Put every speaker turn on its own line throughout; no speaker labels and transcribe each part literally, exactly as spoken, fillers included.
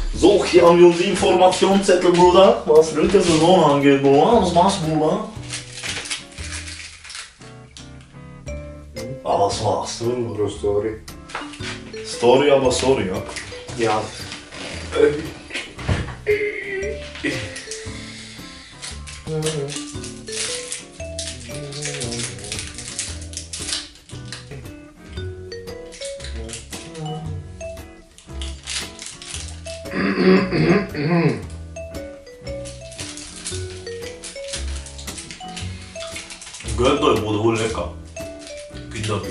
So, hier haben wir unsere Informationszettel, Bruder. Was dritte Saison angeht, Bruder. Was machst du, Bruder? Ah, was machst du?
Bro, Story.
Story, aber sorry, ja.
Ja.
Gönnt euch, Bruder, wohl lecker. Kinderbild.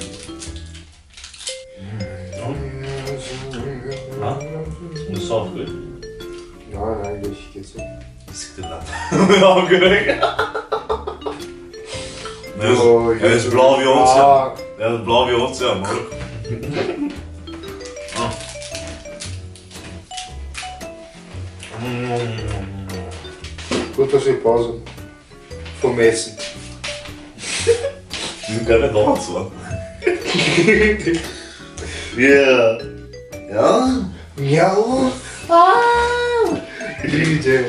Ja? Und ist auch gut?
Nein, eigentlich geht's so.
Siktir lan. Ja, gerek. Er ist,
Oh,
er ist blau wie Ozean. Er ist blau wie Ozean, oder? Ah.
Gut, dass ich Pause vom Essen.
Die sind keine Dauerzwang. Yeah. Ja?
Ja. Ah. D J.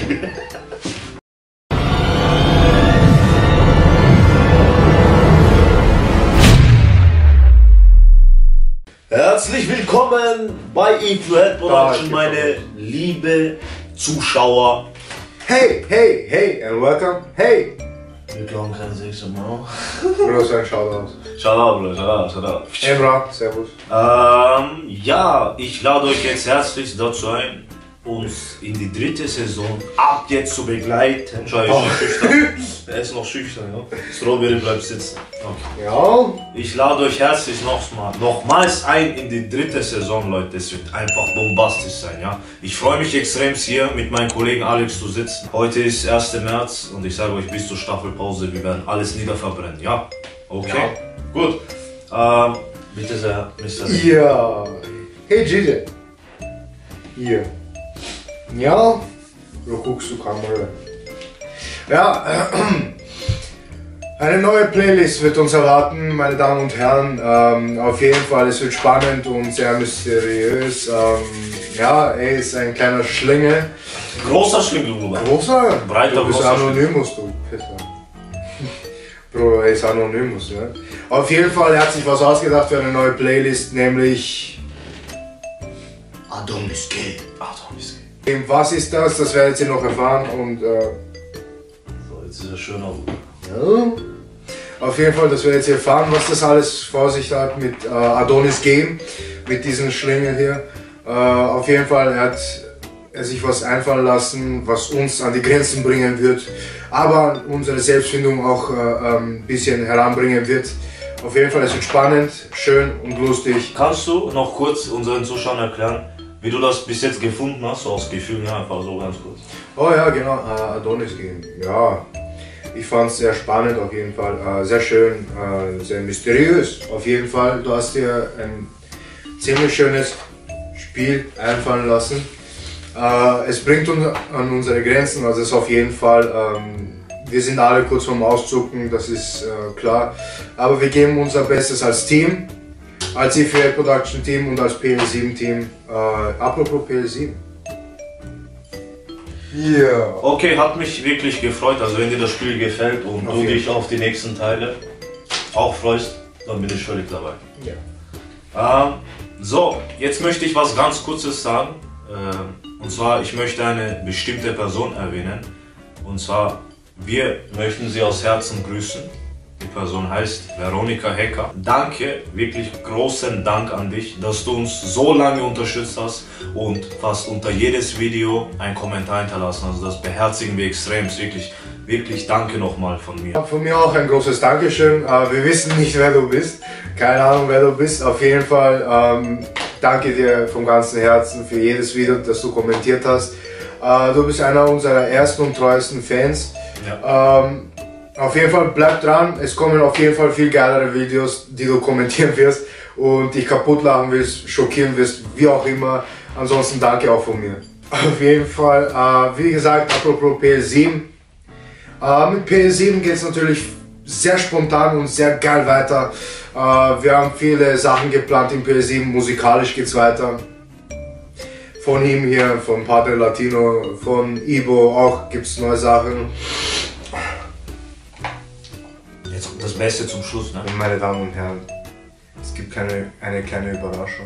Herzlich willkommen bei Eat to Head Production, meine liebe Zuschauer.
Hey, hey, hey, and welcome. Hey.
Wir glauben kein Sechser, Bro.
Bro, sag Shoutout.
Shoutout, Bro, Shoutout, Shoutout.
Emra, servus.
Ähm, ja, ich lade euch jetzt herzlich dazu ein, uns in die dritte Saison ab jetzt zu begleiten. Schau,
Oh.
ist schüchtern. Er ist noch schüchtern, ja. Strawberry bleibt sitzen. Okay.
Ja.
Ich lade euch herzlich nochmal, nochmals ein in die dritte Saison, Leute. Es wird einfach bombastisch sein, ja. Ich freue mich extrem hier mit meinem Kollegen Alex zu sitzen. Heute ist erster März und ich sage euch bis zur Staffelpause, wir werden alles niederverbrennen, ja? Okay?
Ja.
Gut. Ähm, bitte sehr, Mister
Ja. Hey, G J. Hier. Ja. Bro, guckst du Kamera. Ja, eine neue Playlist wird uns erwarten, meine Damen und Herren. Ähm, auf jeden Fall, es wird spannend und sehr mysteriös. Ähm, ja, er ist ein kleiner Schlingel.
Großer Schlingel, Bruder.
Großer?
Breiter,
du bist
großer
Anonymous, du Pisser. Bro, er ist Anonymous, ne? Auf jeden Fall, er hat sich was ausgedacht für eine neue Playlist, nämlich Adonis Game.
Adonis Game.
Was ist das? Das werdet ihr noch erfahren und äh,
So, jetzt ist er schön auf.
ja. Auf jeden Fall, das werdet ihr erfahren, was das alles vor sich hat mit äh, Adonis Game, mit diesen Schlingen hier. Äh, auf jeden Fall, er hat er sich was einfallen lassen, was uns an die Grenzen bringen wird, aber unsere Selbstfindung auch äh, ein bisschen heranbringen wird. Auf jeden Fall, es wird spannend, schön und lustig.
Kannst du noch kurz unseren Zuschauern erklären, wie du das bis jetzt gefunden hast, so aus Gefühlen, ja, einfach so ganz kurz.
Oh ja, genau, äh, Adonis Game. Ja, ich fand es sehr spannend auf jeden Fall, äh, sehr schön, äh, sehr mysteriös auf jeden Fall. Du hast dir ein ziemlich schönes Spiel einfallen lassen. Äh, es bringt uns an unsere Grenzen, also es ist auf jeden Fall, ähm, wir sind alle kurz vorm Auszucken, das ist äh, klar. Aber wir geben unser Bestes als Team, als E vier Production Team und als P L sieben Team. Äh, apropos P L sieben. Ja. Yeah.
Okay, hat mich wirklich gefreut, also wenn dir das Spiel gefällt und
Auf
du
jeden
dich auf die nächsten Teile auch freust, dann bin ich völlig dabei.
Ja.
Ähm, so, jetzt möchte ich was ganz Kurzes sagen. Ähm, und zwar, ich möchte eine bestimmte Person erwähnen. Und zwar, wir möchten sie aus Herzen grüßen. Die Person heißt Veronika Hecker. Danke, wirklich großen Dank an dich, dass du uns so lange unterstützt hast und fast unter jedes Video einen Kommentar hinterlassen. Also das beherzigen wir extrem. Wirklich, wirklich danke nochmal von mir.
Von mir auch ein großes Dankeschön. Uh, wir wissen nicht, wer du bist. Keine Ahnung, wer du bist. Auf jeden Fall ähm, danke dir vom ganzen Herzen für jedes Video, das du kommentiert hast. Uh, du bist einer unserer ersten und treuesten Fans.
Ja.
Ähm, Auf jeden Fall bleib dran, es kommen auf jeden Fall viel geilere Videos, die du kommentieren wirst und dich kaputt lachen wirst, schockieren wirst, wie auch immer. Ansonsten danke auch von mir. Auf jeden Fall, äh, wie gesagt, apropos P S sieben. Äh, mit P S sieben geht es natürlich sehr spontan und sehr geil weiter. Äh, wir haben viele Sachen geplant in P S sieben, musikalisch geht es weiter. von ihm hier, von Padre Latino, von Ibo auch gibt es neue Sachen.
Jetzt kommt das Beste zum Schluss, ne?
Und meine Damen und Herren, es gibt keine, eine kleine Überraschung.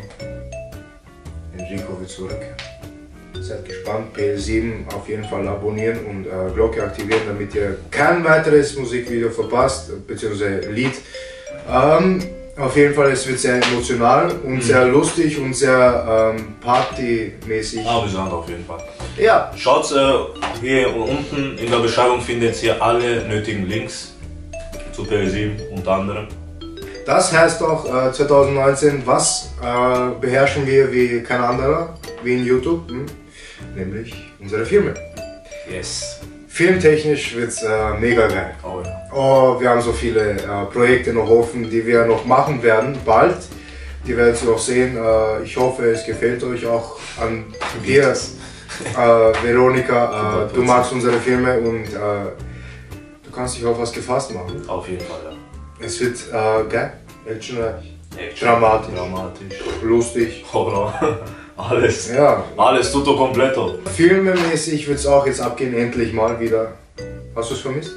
Enrico wird zurückkehren. Seid gespannt, P L sieben auf jeden Fall abonnieren und äh, Glocke aktivieren, damit ihr kein weiteres Musikvideo verpasst, beziehungsweise Lied. Ähm, auf jeden Fall, es wird sehr emotional und mhm. sehr lustig und sehr ähm, partymäßig.
Amüsant auf jeden Fall.
Ja.
Schaut äh, hier unten in der Beschreibung, findet ihr alle nötigen Links zu P L sieben unter anderem.
Das heißt auch äh, zwanzig neunzehn, was äh, beherrschen wir wie kein anderer, wie in YouTube, hm? Nämlich unsere Filme.
Yes.
Filmtechnisch wird es äh, mega geil.
Oh, ja.
Oh, wir haben so viele äh, Projekte noch offen, die wir noch machen werden, bald. Die werdet ihr auch sehen. Äh, ich hoffe, es gefällt euch auch an dir, äh, Veronika. Äh, du magst unsere Filme und äh, du kannst dich auf was gefasst machen.
Auf jeden Fall, ja.
Es wird äh, geil, actionreich,
Action.
dramatisch,
Dramatisch,
lustig.
Horror, alles.
Ja.
Alles tutto completo.
Filmemäßig wird es auch jetzt abgehen, endlich mal wieder. Hast du es vermisst?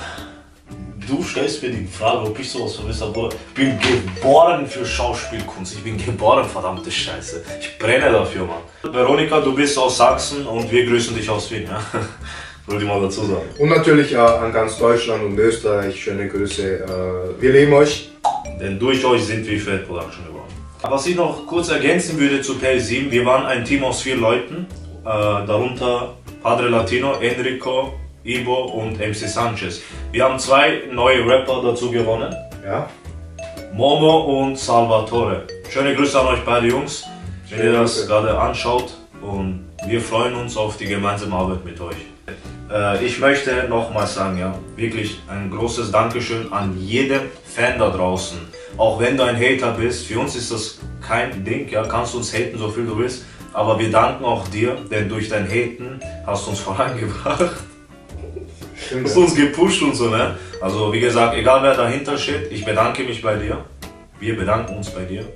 Du stellst mir die Frage, ob ich sowas vermisse, aber ich bin geboren für Schauspielkunst. Ich bin geboren, verdammte Scheiße. Ich brenne dafür, Mann. Veronika, du bist aus Sachsen und wir grüßen dich aus Wien, ja? Wollte ich mal dazu sagen.
Und natürlich äh, an ganz Deutschland und Österreich schöne Grüße. Äh, wir lieben euch.
Denn durch euch sind wir Fat Production geworden. Was ich noch kurz ergänzen würde zu P L sieben, wir waren ein Team aus vier Leuten, äh, darunter Padre Latino, Enrico, Ibo und M C Sanchez. Wir haben zwei neue Rapper dazu gewonnen.
Ja.
Momo und Salvatore. Schöne Grüße an euch beide Jungs, wenn ihr das gerade anschaut, und wir freuen uns auf die gemeinsame Arbeit mit euch. Äh, ich möchte nochmals sagen, ja, wirklich ein großes Dankeschön an jedem Fan da draußen. Auch wenn du ein Hater bist, für uns ist das kein Ding, ja, kannst du uns haten, so viel du willst. Aber wir danken auch dir, denn durch dein Haten hast du uns vorangebracht.
Stimmt,
Hast du uns gepusht und so, ne? Also wie gesagt, egal wer dahinter steht, ich bedanke mich bei dir. Wir bedanken uns bei dir.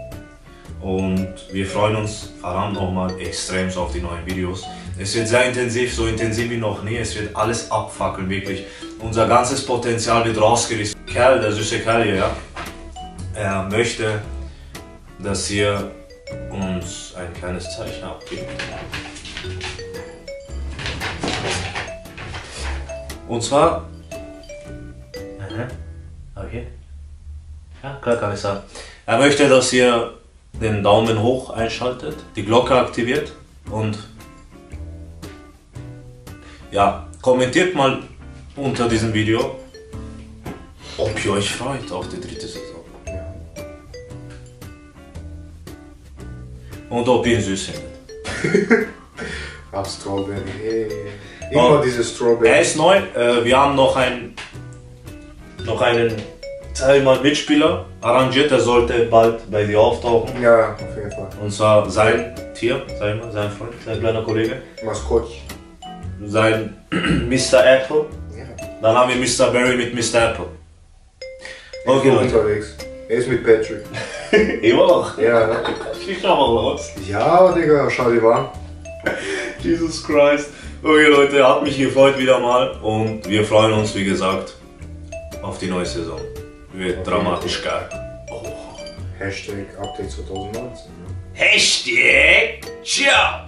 Und wir freuen uns verdammt nochmal extrem auf die neuen Videos. Es wird sehr intensiv, so intensiv wie noch nie. Es wird alles abfackeln, wirklich. Unser ganzes Potenzial wird rausgerissen. Kerl, der süße Kerl hier, ja, er möchte, dass ihr uns ein kleines Zeichen abgebt. Und zwar... Okay. Ja, klar kann ich sagen. Er möchte, dass ihr den Daumen hoch einschaltet, die Glocke aktiviert und ja, kommentiert mal unter diesem Video, ob ihr euch freut auf die dritte Saison.
Ja.
Und ob ihr ihn süß findet.
Ach, Strawberry. Hey. Immer oh, diese Strawberry.
Er ist neu. Äh, wir haben noch einen, noch einen Teil mal Mitspieler arrangiert, der sollte bald bei dir auftauchen.
Ja, auf jeden Fall.
Und zwar sein Tier, sag ich mal, sein Freund, sein kleiner Kollege.
Maskott.
Sein Mister Apple.
Ja.
Dann haben wir Mister Barry mit Mister Apple.
Okay, Leute. Unterwegs. Er ist mit Patrick.
Immer noch?
Ja.
Ich schau mal raus.
Ja, Digga, schau dir mal an.
Jesus Christ. Okay, Leute, hat mich gefreut wieder mal. Und wir freuen uns, wie gesagt, auf die neue Saison. Wird okay. Dramatisch geil. Oh.
Hashtag Update zwanzig neunzehn. Ne?
Hashtag Ciao.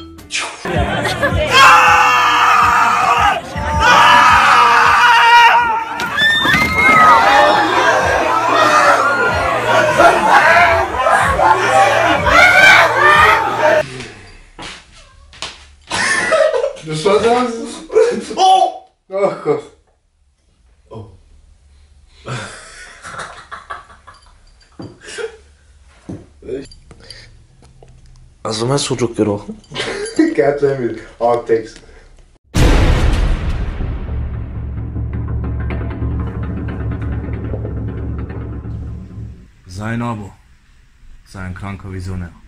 Das war das.
Oh!
Ach Gott.
Oh. Also mein Sucuk gerochen?
Gärtlein mit Outtakes.
Sei ein Abo. Sei ein kranker Visionär.